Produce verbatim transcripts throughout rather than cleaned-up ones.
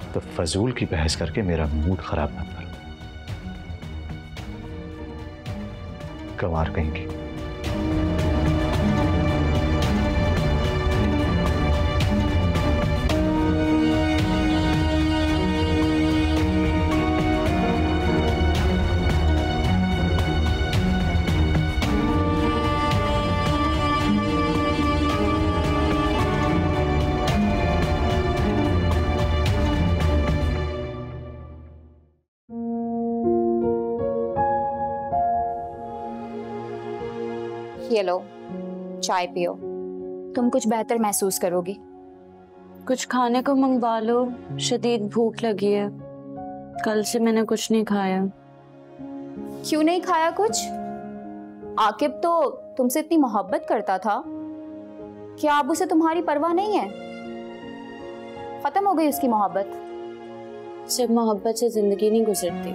तो फजूल की बहस करके मेरा मूड खराब मत करो। गंवार कहेंगी। ये लो चाय पियो, तुम कुछ बेहतर महसूस करोगी। कुछ खाने को मंगवा लो, शदीद भूख लगी है। कल से मैंने कुछ नहीं खाया। क्यों नहीं खाया कुछ? आकिब तो तुमसे इतनी मोहब्बत करता था, क्या अब उसे तुम्हारी परवाह नहीं है? खत्म हो गई उसकी मोहब्बत? सिर्फ मोहब्बत से जिंदगी नहीं गुजरती।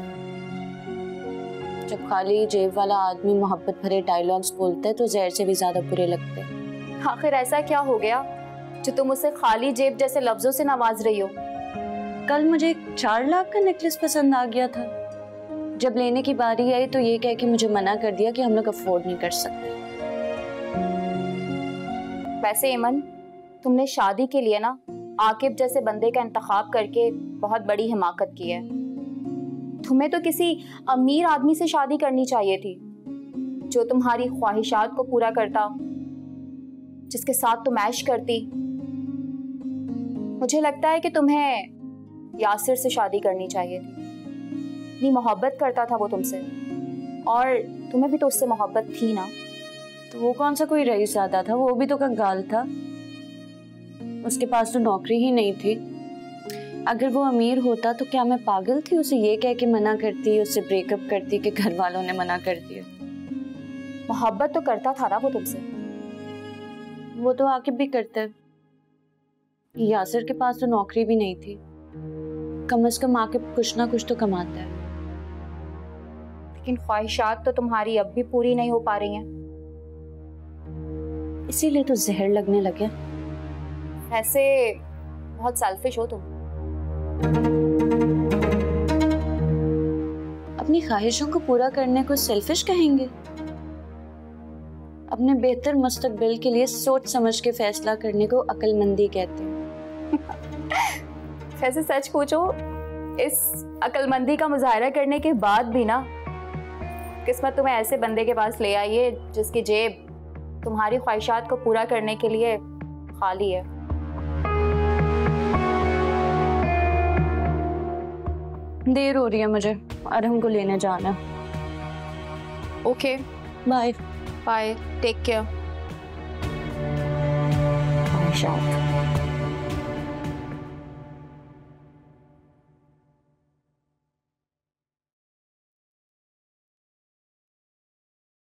जब खाली जेब वाला आदमी मोहब्बत भरे डायलॉग्स बोलते हैं तो जहर से भी ज्यादा बुरे लगते हैं। आखिर ऐसा क्या हो गया जो तुम उसे खाली जेब जैसे लफ्जों से नवाज रही हो? कल मुझे एक चार लाख का नेकलेस पसंद आ गया था। जब लेने की बारी आई तो ये कह के मुझे मना कर दिया कि हम लोग अफोर्ड नहीं कर सकते। वैसे इमन, तुमने शादी के लिए ना आकिब जैसे बंदे का इंतखाब करके बहुत बड़ी हिमाकत की है। तुम्हें तो किसी अमीर आदमी से शादी करनी चाहिए थी, जो तुम्हारी ख्वाहिशात को पूरा करता, जिसके साथ तुम ऐश करती। मुझे लगता है कि तुम्हें यासिर से शादी करनी चाहिए थी। इतनी मोहब्बत करता था वो तुमसे, और तुम्हें भी तो उससे मोहब्बत थी ना। तो वो कौन सा कोई रईसज़ादा था, वो भी तो कंगाल था। उसके पास तो नौकरी ही नहीं थी। अगर वो अमीर होता तो क्या मैं पागल थी उसे ये कह के मना करती, उससे ब्रेकअप करती कि घर वालों ने मना कर दिया। मोहब्बत तो करता था ना वो तुमसे। वो तो आकिब भी करता है। यासिर के पास तो नौकरी भी नहीं थी। कम से कम आकिब कुछ ना कुछ तो कमाता है। लेकिन ख्वाहिशात तो तुम्हारी अब भी पूरी नहीं हो पा रही हैं। इसीलिए तो जहर लगने लगे। ऐसे बहुत सेल्फिश हो तुम। अपनी ख्वाहिशों को पूरा करने को सेल्फिश कहेंगे? अपने बेहतर मुस्तकबिल के लिए सोच समझ के फैसला करने को अक्लमंदी कहते हैं। वैसे सच पूछो, इस अक्लमंदी का मुजाहरा करने के बाद भी ना किस्मत तुम्हें ऐसे बंदे के पास ले आई है जिसकी जेब तुम्हारी ख्वाहिशात को पूरा करने के लिए खाली है। देर हो रही है मुझे, अरहम को लेने जाना। Okay, bye bye, take care.